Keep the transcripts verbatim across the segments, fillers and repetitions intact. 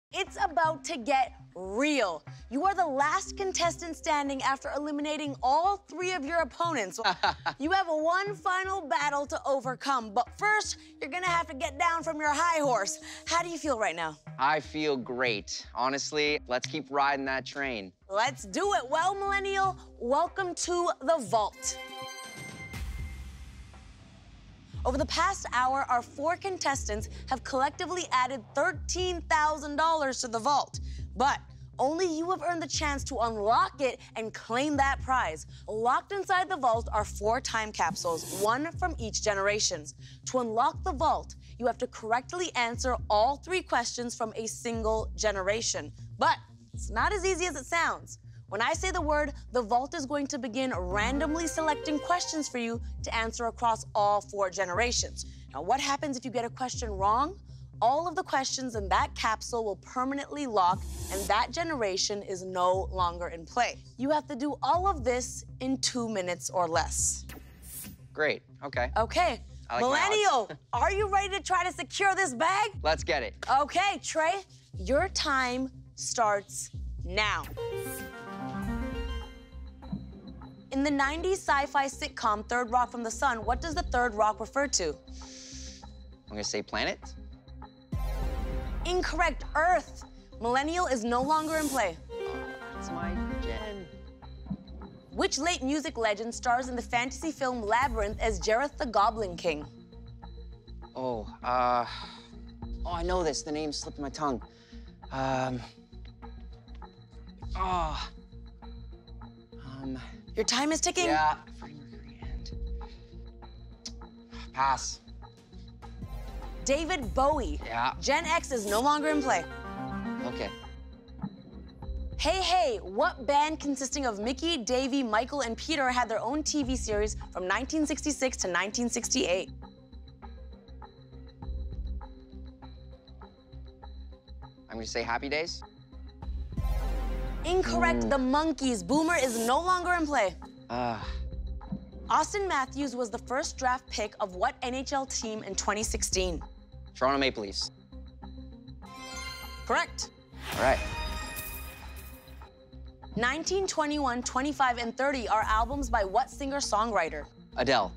It's about to get real. You are the last contestant standing after eliminating all three of your opponents. You have one final battle to overcome, but first, you're gonna have to get down from your high horse. How do you feel right now? I feel great. Honestly, let's keep riding that train. Let's do it. Well, Millennial, welcome to the vault. Over the past hour, our four contestants have collectively added thirteen thousand dollars to the vault. But only you have earned the chance to unlock it and claim that prize. Locked inside the vault are four time capsules, one from each generation. To unlock the vault, you have to correctly answer all three questions from a single generation. But it's not as easy as it sounds. When I say the word, the vault is going to begin randomly selecting questions for you to answer across all four generations. Now, what happens if you get a question wrong? All of the questions in that capsule will permanently lock, and that generation is no longer in play. You have to do all of this in two minutes or less. Great, okay. Okay, like Millennial, are you ready to try to secure this bag? Let's get it. Okay, Tré, your time starts now. In the nineties sci-fi sitcom Third Rock from the Sun, what does the third rock refer to? I'm gonna say planet. Incorrect, Earth. Millennial is no longer in play. That's my gen. Which late music legend stars in the fantasy film Labyrinth as Jareth the Goblin King? Oh, uh, oh, I know this. The name slipped my tongue. Um, oh, um. Your time is ticking. Yeah, Freddie Mercury and pass. David Bowie. Yeah. Gen X is no longer in play. Okay. Hey Hey, what band consisting of Mickey, Davey, Michael, and Peter had their own T V series from nineteen sixty-six to nineteen sixty-eight? I'm gonna say Happy Days. Incorrect, Mm. the Monkees. Boomer is no longer in play. Uh, Austin Matthews was the first draft pick of what N H L team in twenty sixteen? Toronto Maple Leafs. Correct. All right. nineteen, twenty-one, twenty-five, and thirty are albums by what singer-songwriter? Adele.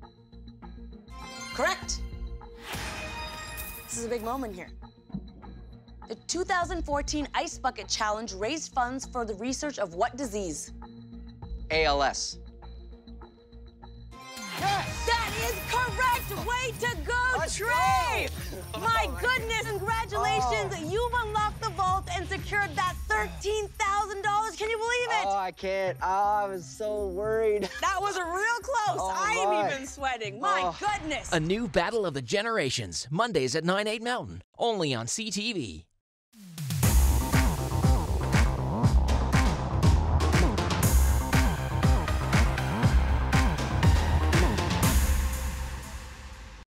Correct. This is a big moment here. The two thousand fourteen Ice Bucket Challenge raised funds for the research of what disease? A L S. That is correct! Way to go, Let's Tré! go. My goodness, congratulations! Oh. You've unlocked the vault and secured that thirteen thousand dollars. Can you believe it? Oh, I can't. Oh, I was so worried. That was real close. Oh, I'm my. even sweating. My Oh. goodness. A new Battle of the Generations, Mondays at nine, eight Mountain, only on C T V.